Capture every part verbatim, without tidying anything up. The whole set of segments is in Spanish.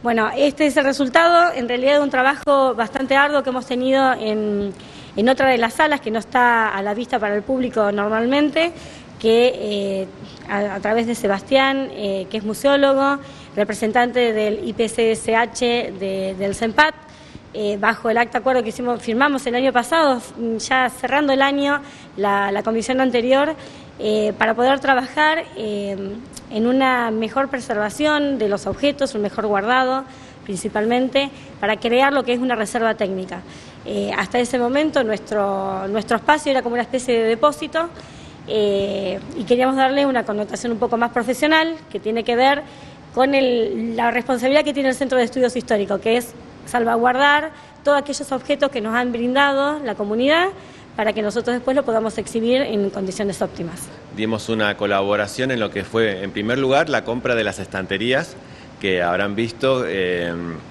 Bueno, este es el resultado, en realidad, de un trabajo bastante arduo que hemos tenido en, en otra de las salas que no está a la vista para el público normalmente, que eh, a, a través de Sebastián, eh, que es museólogo, representante del I P C S H de, del CENPAT, eh, bajo el acta acuerdo que hicimos, firmamos el año pasado, ya cerrando el año, la, la comisión anterior, eh, para poder trabajar eh, en una mejor preservación de los objetos, un mejor guardado, principalmente, para crear lo que es una reserva técnica. Eh, hasta ese momento nuestro, nuestro espacio era como una especie de depósito, eh, y queríamos darle una connotación un poco más profesional, que tiene que ver con el, la responsabilidad que tiene el Centro de Estudios Históricos, que es salvaguardar todos aquellos objetos que nos han brindado la comunidad para que nosotros después lo podamos exhibir en condiciones óptimas. Dimos una colaboración en lo que fue, en primer lugar, la compra de las estanterías que habrán visto. Eh,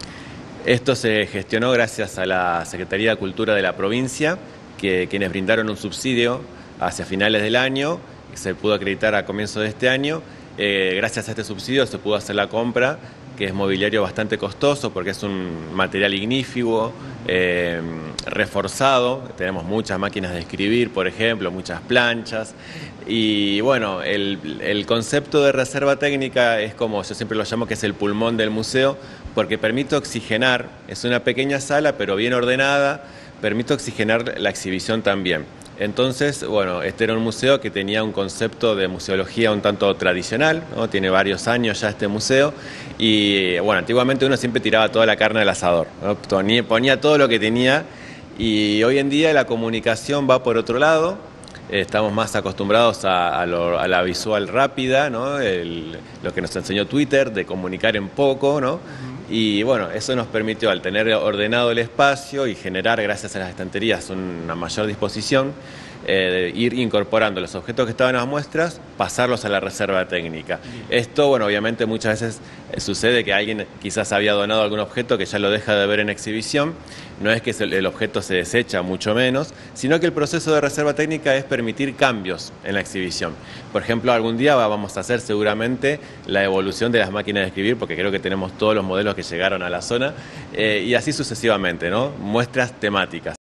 esto se gestionó gracias a la Secretaría de Cultura de la provincia, que, quienes brindaron un subsidio hacia finales del año, se pudo acreditar a comienzos de este año. Eh, gracias a este subsidio se pudo hacer la compra, que es mobiliario bastante costoso porque es un material ignífugo, eh, reforzado. Tenemos muchas máquinas de escribir, por ejemplo, muchas planchas. Y bueno, el, el concepto de reserva técnica es como yo siempre lo llamo, que es el pulmón del museo, porque permite oxigenar, es una pequeña sala pero bien ordenada, permite oxigenar la exhibición también. Entonces, bueno, este era un museo que tenía un concepto de museología un tanto tradicional, ¿no? Tiene varios años ya este museo y, bueno, antiguamente uno siempre tiraba toda la carne al asador, ¿no? Ponía, ponía todo lo que tenía, y hoy en día la comunicación va por otro lado. Estamos más acostumbrados a, a, lo, a la visual rápida, ¿no? El, lo que nos enseñó Twitter, de comunicar en poco, ¿no? Y bueno, eso nos permitió, al tener ordenado el espacio y generar, gracias a las estanterías, una mayor disposición, eh, de ir incorporando los objetos que estaban en las muestras, pasarlos a la reserva técnica. Esto, bueno, obviamente muchas veces eh, sucede que alguien quizás había donado algún objeto que ya lo deja de ver en exhibición. No es que el objeto se desecha, mucho menos, sino que el proceso de reserva técnica es permitir cambios en la exhibición. Por ejemplo, algún día vamos a hacer seguramente la evolución de las máquinas de escribir, porque creo que tenemos todos los modelos que llegaron a la zona, eh, y así sucesivamente, ¿no? Muestras temáticas.